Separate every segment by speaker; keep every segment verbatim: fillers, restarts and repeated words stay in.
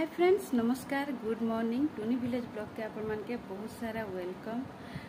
Speaker 1: हाय friends नमस्कार good morning Tuni village blog के आपण मान के बहुत सारा वेलकम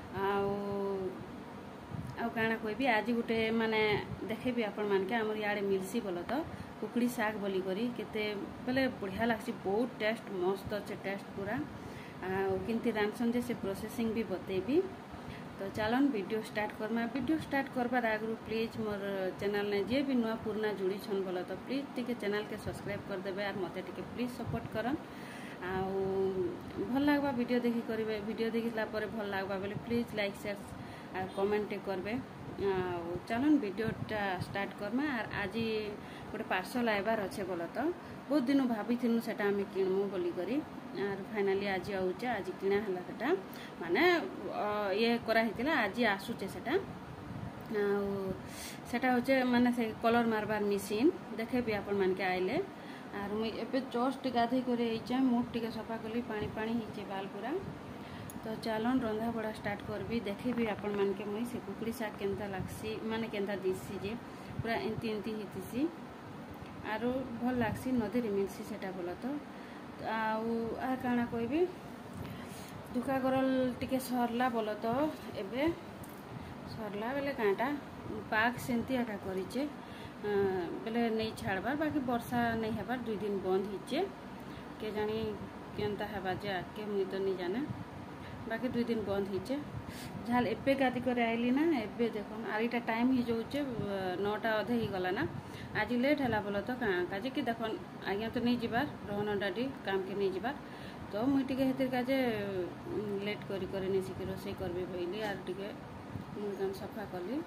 Speaker 1: आउ काना कहबी आज गुटे माने देखेबी आपण मान के हमर याडे मिलसी बोल तो कुकड़ी साग बोली करी केते बेले बढ़िया लागसी बहुत टेस्ट मस्त अच्छे टेस्ट पूरा आउ किंती रांधसन जे से प्रोसेसिंग भी बतेबी। तो चलन वीडियो स्टार्ट करमा वीडियो स्टार्ट करबार आगु प्लीज मोर चैनल ने जे भी नुआ पुराना जुड़ी छन बोला तो प्लीज टिके चैनल के सब्सक्राइब कर देबे और मते टिके प्लीज सपोर्ट करन आउ भल लागबा वीडियो देखि करबे वीडियो देखिला पर भल लागबा बेले प्लीज लाइक शेयर और कमेंट करबे। आउ चलन वीडियो टा स्टार्ट करमा और आज गोटे पार्सल आइबार अच्छे बोला तो बहुत दिन भाभी थिनु सेटा हम किणमु बोली करी और फाइनली आज आउचे आज किना हला सेटा माने ये करा हितला आज आसुचे सेटा आउ सेटा होचे माने से कलर मारबार मशीन देखे भी आपण मान के आइले और मुई एबे जस्ट गाधे करे आइचे मुठ टिके सफा कली पानी पानी हिचे बाल पूरा। तो चलन रंधा बड़ा स्टार्ट करबी देखे भी आपण मान के मुई से कुकड़ी साग केनता लागसी माने केनता दिसी जे पूरा एंती एंती हितिसी आरो भल लागसी नदी रे मिलसी सेटा बोला तो आउ आ काना कहबी दुका करल टिके सरला बोल तो एबे सरला बेले कांटा पाक सेंती आका करिचे बेले नहीं छाड़बार बाकी वर्षा नहीं हेबार दुई दिन बंद हिचे के जानी केनता हेबा जे आके मुई तो नहीं जाने बाकी दुई दिन बंद हिचे झाल एबे गादी करे आइली ना एबे देखो आरिटा टाइम ही जोचे नौटा अधे ही गला ना आज लेट है बोला तो कहाँ काजे कि देख आज्ञा तो नहीं जीवार रोहन डाडी काम के नहीं जीवार तो मुई टिके हेतिर काजे लेट करी करी नहीं सिखी रोसई करबी बोली आर टिके मुई काम सफा कली।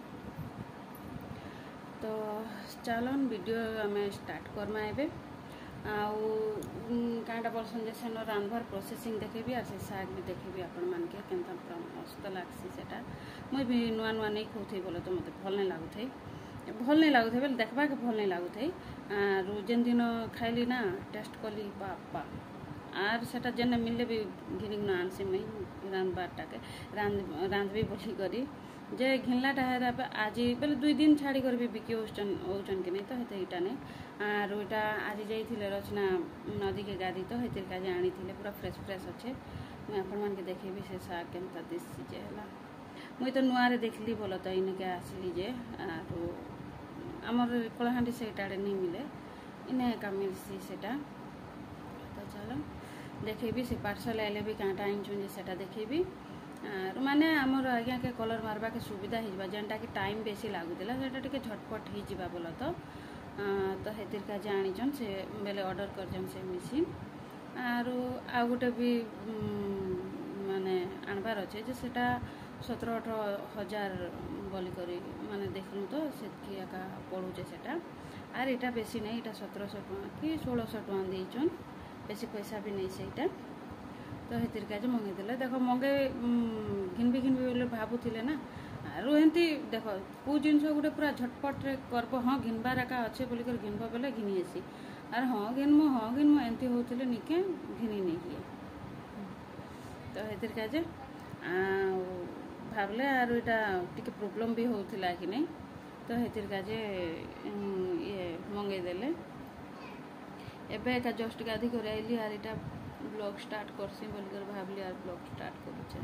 Speaker 1: तो चलन वीडियो आम स्टार्ट करमा एबे आउ कांटा बोलसन जे सेनो रांधबार प्रोसेसिंग देखेबी और से साग भी देखेबी आपण मान के केनता पूरा मस्त लागसी सेटा मुई भी नुआ नुआ नहीं खोथई बोले तो मते भल नहीं लागुथई भल नहीं लागुथे बेले देखबा के भल नहीं लागुथे आर जेन दिन खाइली ना टेस्ट कली बापा आर सेटा जेने मिलले भी घिनी न आनसी मई रांधबारटा के रांध रांधबी बोली करी जे घिनलाटा है आज बेले दुई दिन छाड़ी कर भी बिकी होचन होचन कि नहीं तो हेते इटा नहीं आर ओटा आज जाइथिले रचना नदी के गादी तो हेतिर काजे आनीथिले पूरा फ्रेश फ्रेश अच्छे मुई आपण मान के देखेबी से साग केनता दिससी जे हला मुई तो नुआ रे देखली बोला तो इनके आसली जे आर आमर कलाहांडी सेटाड़े नहीं मिले इने का मिलसी सेटा। तो चलो देखेबी से पार्सल आइले भी कांटा आइछुन जे सेटा देखेबी आर माने आमर आज्ञा के कलर मारबा के सुविधा हिजबा जेनटा कि टाइम बेसी लागुदिला सेटा टिके झटपट हिजबा बोला तो तो हेतिर का जानिछन से बेले ऑर्डर करजन से मशीन आर आ गोटे भी माने आनबार अच्छे जे सेटा सत्रह अठारह हजार बोली करी माने देखलु तो सेतकी एका पड़ुचे सेटा आर एटा बेसी नहीं एटा सत्रह सौ टका कि सोलह सौ टका देइछन बेसी पैसा भी नहीं सेटा। तो हेतिर का जे मंगे देले देखो मंगे घिनबी घिनबी बोले भाबुथिले ना आर एंती देखो को जिनस गोटे पूरा झटपट रे करबो हां घिनबार एका अच्छे बोली कर घिनबो बेले घिनी आसी आर हां घिनमो हां घिनमो एंती होथिले निके घिनी नहीं हिए। तो हेतिर का जे आ भावले आर एटा टिके प्रॉब्लम भी होथिला कि नहीं तो हेतिर का जे ये मंगे देले एबे का जस्ट गाधी कर आइली आर एटा ब्लॉग स्टार्ट करसी बोल कर भाबली आर ब्लॉग स्टार्ट करूचे।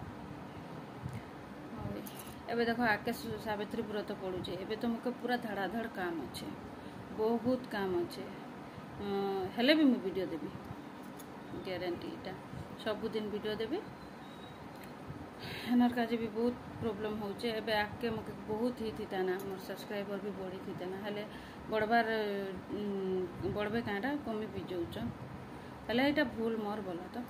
Speaker 1: एबे देखो आके सावित्री व्रत पड़ुचे एबे तो मके पूरा धड़ाधड़ काम अच्छे बहुत काम अच्छे हेले भी मैं वीडियो देबी गारंटी इटा सब दिन वीडियो देबी हनर काजे भी बहुत प्रॉब्लम होचे एबे आके मके बहुत ही थीता ना मोर सब्सक्राइबर भी बढ़ी थीता ना हेले बड़बार बड़बे कांटा कमी भी जाउछ हेले एटा भूल मोर बोला तो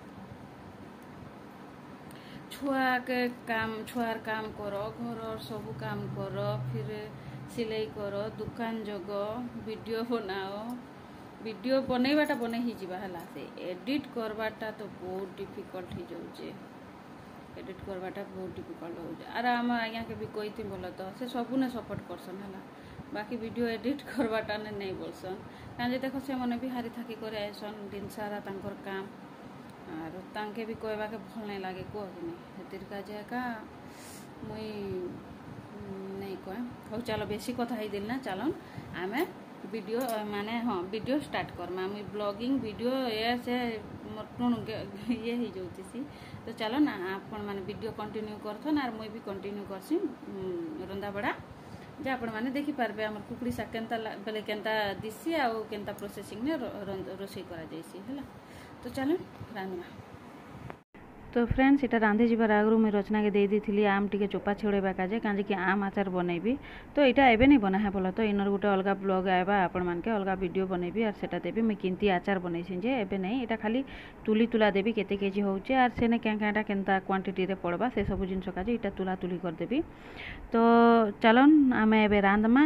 Speaker 1: छुआ के काम छुआर काम करो घर और सब काम करो फिर सिलाई करो दुकान जगो वीडियो बनाओ वीडियो बनैबाटा बनै ही जिबा हला से एडिट करबाटा तो बहुत डिफिकल्ट ही जाउचे एडिट करवाटा बहुत डिफिकल्ट हो आर आम आज्ञा के भी कही बोल तो से सबू ने सपोर्ट करसन है बाकी वीडियो एडिट करवाटा ने नहीं बोलसन कहीं देख से मैंने भी हारी थाकी कर आसन दिन सारा तांकर काम आर तांके भी कहवा के भल नहीं लगे कह कि नहीं हेतिर का जाका मुई नहीं कह हो चलो बेसी कथा ही दिल ना चलन आमे वीडियो माने हाँ वीडियो स्टार्ट करमा मुई ब्लॉगिंग वीडियो ये से मोर टुण ये ही जाऊँगी। तो चलो ना आपण मैंने वीडियो कंटिन्यू करथन आर मुई भी कंटिन्यू करसी रंधा बड़ा जे आपण मैंने देखी पारबे हमर कुकुड़ी शाग केनता बेले केनता दिसी आ केनता प्रोसेसिंग ने रोषेई करा जाइसी हैला। तो चलो रांधमा। तो फ्रेंड्स इटा रांधि जीवार आगु मुझे रचना के दे दी आम टी चोपा छेड़ा काजे कहीं कि आम आचार बनैबी। तो यहाँ एवं नहीं बना है बोला तो इनर गोटे अलग ब्लॉग आएगा आपण मान के अलग वीडियो बनैबी और सेटा देवी मुझे किंती आचार बनैसी जे एवं नहीं यहाँ खाली तुली तुला देवी केते केजी होचे आर सेने क्या क्या केनता क्वांटिटी रे पड़वा से सब जिनस काजे यहाँ तुला तुली करदेवी। तो चलन आम एवं रांधमा।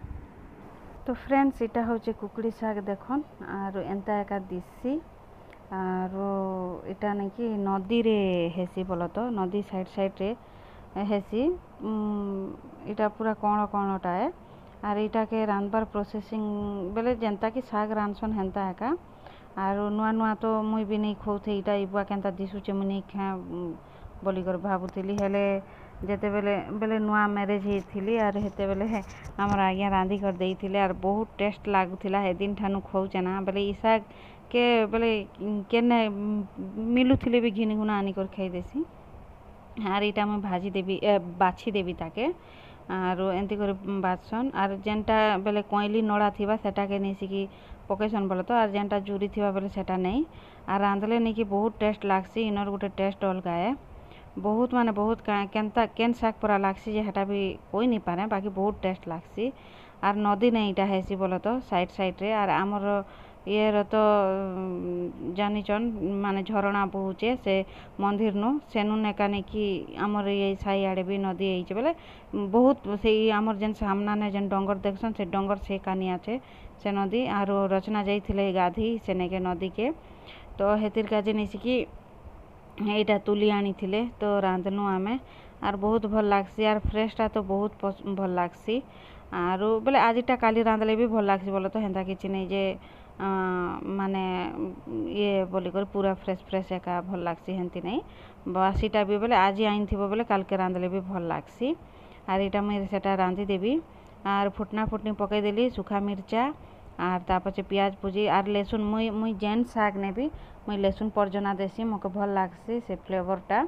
Speaker 1: तो फ्रेंड्स यहाँ हूँ कुकुड़ी शाग देखन आर एंता एका दिसी आरो इटा नहीं कि नदी रे हेसी बोल तो नदी साइड साइड रे हेसी इटा पूरा कौन कौनटा है आर इटा के रांधबार प्रोसेसिंग बेले जेनता कि शाग रांधसन हेन्ता एका आरो नुआ नुआ तो मुई भी नहीं खोथे इटा इबुआ केनता दिसुचे मुई नहीं खा बोलिकर भाबुथिली हेले जेते बेले बेले नुआ मैरेज होती आर हेते बेले हमर आज्ञा रांधि कर देइथिले आर बहुत टेस्ट लागुथिला हे दिन ठानु खोउचे ना बेले ई शाग के बेले केने मिलुथिले भी घिनी गुना आनी कर खाई देसी आर इटा मैं भाजी देवी बाछी देवी ताके आर एंती कर बाछन आर जेनटा बेले कोइली नड़ा थिबा सेटा के नहीं सिकी पकेसन बोले तो आर जेनटा जुरी थिबा बेले सेटा नहीं आर रांधले नहीं कि बहुत टेस्ट लागसी इनर गोटे टेस्ट अलगा है बहुत माने बहुत केनता केन शाग परा लागसी जे हेटा भी कोई नहीं पारे बाकी बहुत टेस्ट लागसी आर नदी नहीं इटा हेसी बोले तो साइड साइड रे आर आमर ये तो जानिचन माने झरणा बहुचे से मंदिर नु सेनु नेका नहीं कि आमर ये साई आड़े भी नदी है बोले बहुत से आमर जेन सामना ने जेन डंगर देखसन से डंगर से कानी आछे से नदी आर रचना जाइथिले गाधी से नेके नदी के। तो हेतिर काजे नहीं कि एटा तुली आनी थिले तो रांधनु आमे आर बहुत भल लागसी आर फ्रेशटा तो बहुत भल लागसी आर बोले आजिटा काली रांधले भी भल लागसी बोले तो हेन्ता किछि नहीं जे आ, माने ये बोलिकर पूरा फ्रेश फ्रेश एका भल लागसी हेंती नहीं बासीटा भी बोले आज आइन थी बोले काल के रांधले भी भल लागसी आर इटा मुझे सेटा रांधि देवी आर फुटना फुटनी पकई देली सुखा मिर्चा आर तापछे प्याज पूजी आर लेसुन मुई मुई जेन शाग नेबी मुई लेसुन परजना देसी मके भल लागसी से फ्लेवरटा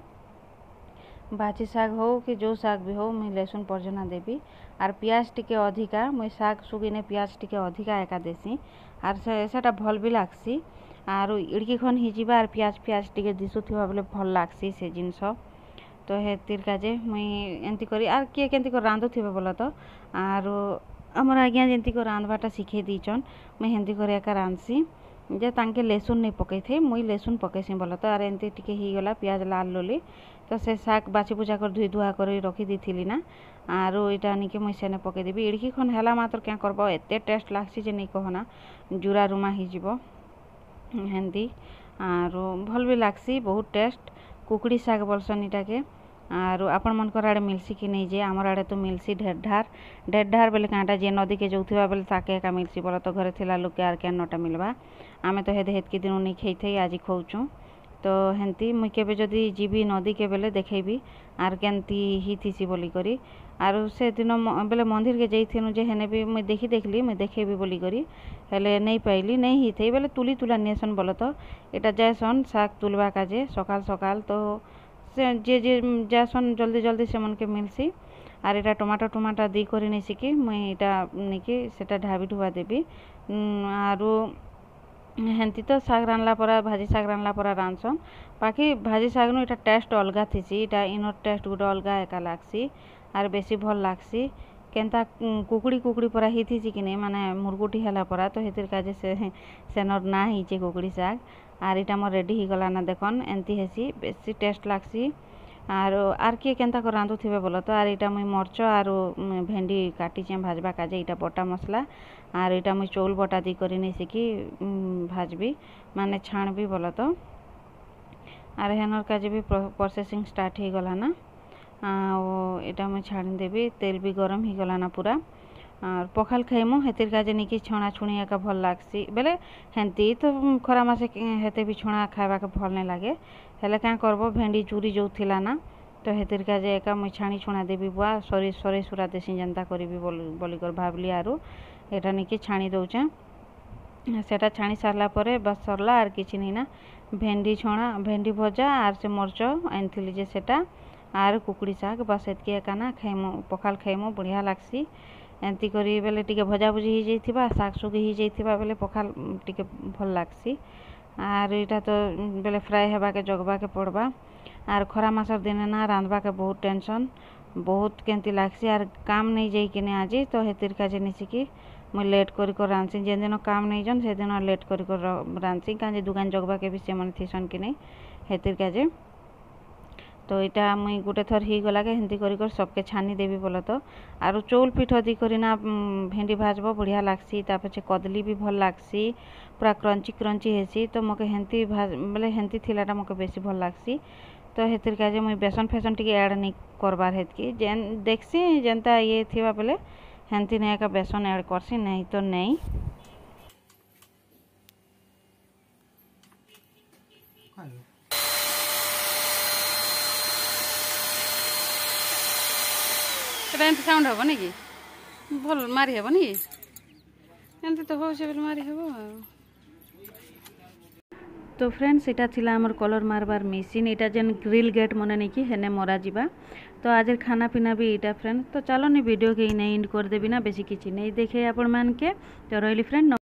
Speaker 1: बाची शाग हो कि जो शाग भी हो मुई लेसुन परजना देवी आर प्याज टिके अधिका मुई शाग सुगिने प्याज टिके अधिका एका देसी आर सेटा भल भी लागसी आर इड़की खन हिजिबा आर प्याज प्याज टिके दिसुथिबा बोले भल लागसी से जिनस। तो हेतिर काजे मुई एंती करी आर किए केंती कर रांधुथिबे बोला तो आर हमर आज्ञा जेंती कर रांधबाटा शिखे दीचन मुई हेंती कर एका रांधसी जे तांके लेसुन नहीं पकई थे मुई लेसुन पकेसी बोला तो आर एंती टिके ही गला प्याज लाल लोली तो से शाग बाची पूजा कर धुई धुआ कर रखी दी ना आर इटा निके मुई सेने पकई देबी इड़की खन हैला मात्र क्या करब एते टेस्ट लागसी जे नहीं कहना जुरा रुमा ही जीवो हेंदी आर भल भी लागसी बहुत टेस्ट कुकुड़ी शाग बोलसन इटा के आर आपण मनकर आड़े मिलसी कि नहीं जे आमर आड़े तो मिलसी ढेर ढार ढेर ढार बेले काँटा जे नदी के जाऊा बेले ताके एका मिलसी बोला तो घरे थिला लोक आर क्या नटा मिलवा आमे तो हेदे हेतकी दिन नहीं खाई थे आज खोचु। तो हेंती मुई केबे जदि जीवी नदी के बेले देखेबी आर केंती ही थीसी बोली करी आर से दिन बेले मंदिर के जाइथिनु जे हेने भी मुई देखी देखली मुई देखेबी बोली करी हेले नहीं पाइली नहीं ही थे बेले तुली तुला नियसन बोले तो एटा जायसन शाग तुलवा काजे सकाल सकाल तो से जे जे जासन जल्दी जल्दी से मन के मिलसी आर एटा टमाटर टमाटर दी करी नहीं सिकी मुई एटा निकी सेटा ढाबी ढुआ देबी आरो हेंती तो शाग रांधला परा भाजी शाग रांधला परा रांधसन बाकी भाजी शाग नु एटा टेस्ट अलगा थीसी एटा इनर टेस्ट गोटे अलगा एका लागसी आर बेसी भल लागसी केनता कुकुड़ी कुकुड़ी परा ही थी कि नहीं माने मुरगुटी हैला परा तो हेतिर काजे से सेनर ना हिचे कुकुड़ी शाग आर इटा मोर रेडी ही गला ना देखन एंती हेसी बेसी टेस्ट लागसी आर आर किए केनता को रांधुथिबे बोलो तो आर इटा मुई मरच आर भेंडी काटिचे भाजबा काजे इटा बटा मसला आर इटा मुई चौल बटा दी करी नहीं सिकी भाजबी माने छाणबी बोलो तो आर हेनर काजे भी प्रोसेसिंग स्टार्ट ही गला ना आटा मुई छाणी देवी तेल भी गरम ही गला ना पूरा और पखाल खाइमु हेतिर काजे निकी छणा छुणी एका भल लागसी बेले हेंती तो खरा मासे हेते भी छणा खाइबा के भल नहीं लागे हेले क्या करबो भेंडी चूरी जो थिला ना तो हेतिर काजे एका मुई छाणी छुणा देवी बुआ सरी सरी सुरा देसी जनता करीबी बोली कर भाबली आरो
Speaker 2: एटा नहीं छाणी दौचे सेटा छाणी सारला परे बस सरला आर किछि नहीं ना भेंडी छणा भेंडी भजा आर से मरच आनी जे सेटा आर कुकुड़ी शाग बस एतकी एकाना खाइमु पखाल खाइमु बढ़िया लागसी एंती करी बेले टिके भजा भुजी ही जाइथिबा शाग सुग ही जाइथिबा बेले पखाल टिके भल लागसी आर इटा तो बेले फ्राए हेबा के जगबा के पड़बा आर खरा मासर दिन ना रांधबा के बहुत टेंशन बहुत केंती लागसी आर काम नहीं जाई कि आज तो हेतिर का निसिकी मुई लेट करी कर रांधसी जेन दिन काम नहीं जन से दिन लेट करी कर रांधसी काजे दुकान जगबा के भी से मन थीसन कि नहीं हेतिर काजे तो इटा मुई गोटे थर ही गला के हिंदी करी कर सबके छानी देवी बोल तो आरो चौल पिठ दी करी ना भेंडी भाजब बढ़िया लागसी ता पछे कदली भी भल लागसी पूरा क्रंची क्रंची हेसी तो मके हेंती भाज बोले हेंती थिलाटा मके बेसी भल लागसी तो हेतिर काजे मुई बेसन फेसन टिके ऐड नहीं करबार हेतकी जेन देखसी जेनता ये थिबा बेले हेंती नहीं का बेसन ऐड करसी नहीं तो नहीं
Speaker 1: एमती साउंड हम कि भल मारी हेब नी एमती तो हो मारी हेब तो फ्रेंड्स इटा थिला हमर कलर मारबार मेसिन इटा जेन ग्रिल गेट मने नहीं कि हेने मरा जिबा तो आज खाना पीना भी इटा फ्रेंड तो चलो नी वीडियो के नहीं एंड कर देबी ना बेसी किछि नहीं देखे आपण मान के तो रहिली फ्रेंड।